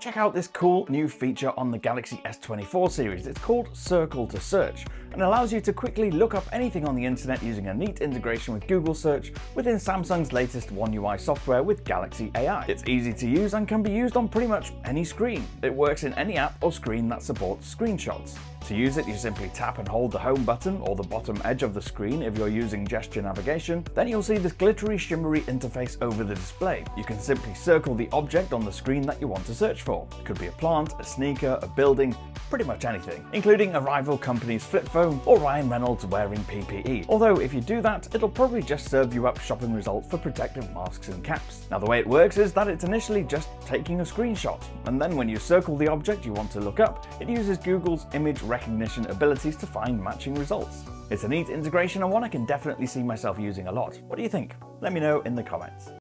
Check out this cool new feature on the Galaxy S24 series. It's called Circle to Search and allows you to quickly look up anything on the internet using a neat integration with Google Search within Samsung's latest One UI software with Galaxy AI. It's easy to use and can be used on pretty much any screen. It works in any app or screen that supports screenshots. To use it, you simply tap and hold the home button or the bottom edge of the screen if you're using gesture navigation. Then you'll see this glittery, shimmery interface over the display. You can simply circle the object on the screen that you want to search for. It could be a plant, a sneaker, a building, pretty much anything, including a rival company's flip phone or Ryan Reynolds wearing PPE. Although if you do that, it'll probably just serve you up shopping results for protective masks and caps. Now the way it works is that it's initially just taking a screenshot, and then when you circle the object you want to look up, it uses Google's image recognition abilities to find matching results. It's a neat integration and one I can definitely see myself using a lot. What do you think? Let me know in the comments.